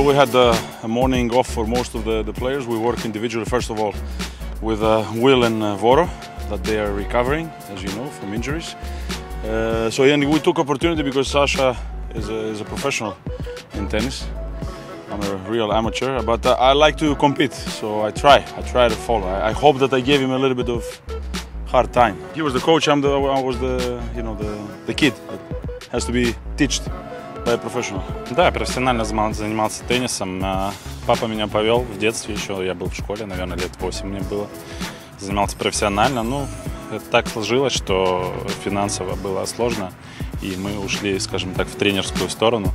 we had a morning off for most of the players. We work individually, first of all, with Will and Voro, that they are recovering, as you know, from injuries. And we took opportunity because Sasha is a professional in tennis. I'm a real amateur, but I like to compete, so I try to follow. I hope that I gave him a little bit of hard time. He was the coach, I was the kid that has to be taught by a professional. Да, профессионально занимался теннисом. Папа меня повел в детстве еще, я был в школе, наверное, лет 8 мне было. Занимался профессионально, ну, так сложилось, что финансово было сложно, и мы ушли, скажем так, в тренерскую сторону.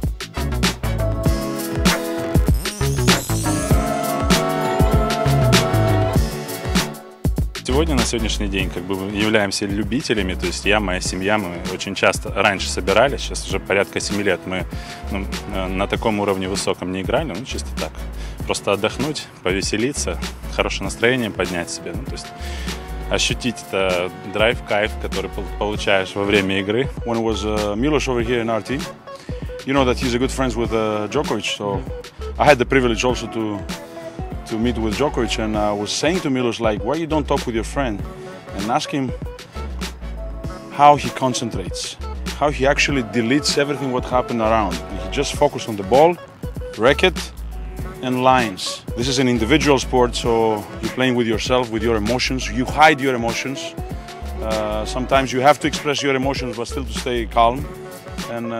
Сегодня, на сегодняшний день, как бы мы являемся любителями, то есть я, моя семья, мы очень часто раньше собирались, сейчас уже порядка 7 лет мы на таком уровне высоком не играли, ну чисто так, просто отдохнуть, повеселиться, хорошее настроение поднять себе, ну, то есть ощутить это драйв, кайф, который получаешь во время игры. When it was Milos over here in our team, you know that he's a good friends with Djokovic, so I had the privilege also to meet with Djokovic, and I was saying to Milos, like, why you don't talk with your friend and ask him how he concentrates, how he actually deletes everything what happened around. He just focused on the ball, racket, and lines. This is an individual sport, so you're playing with yourself, with your emotions. You hide your emotions. Sometimes you have to express your emotions, but still to stay calm. And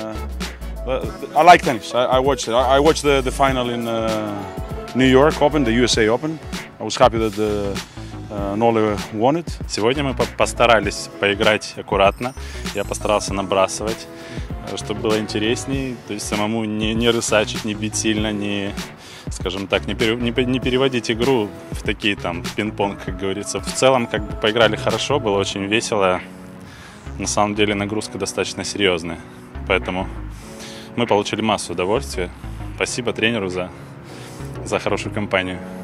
I like tennis. I watched it. I watched the final in New York Open, the USA Open. I was happy that Nole won it. Сегодня мы постарались поиграть аккуратно. Я постарался набрасывать, чтобы было интересней. То есть самому не рысачить, не бить сильно, не, скажем так, не переводить игру в такие там пинг-понг, как говорится. В целом, как бы поиграли хорошо, было очень весело. На самом деле нагрузка достаточно серьезная. Поэтому мы получили массу удовольствия. Спасибо тренеру за хорошую компанию.